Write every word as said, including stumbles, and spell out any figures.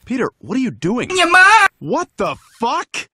Peter, what are you doing? Your mom! What the fuck?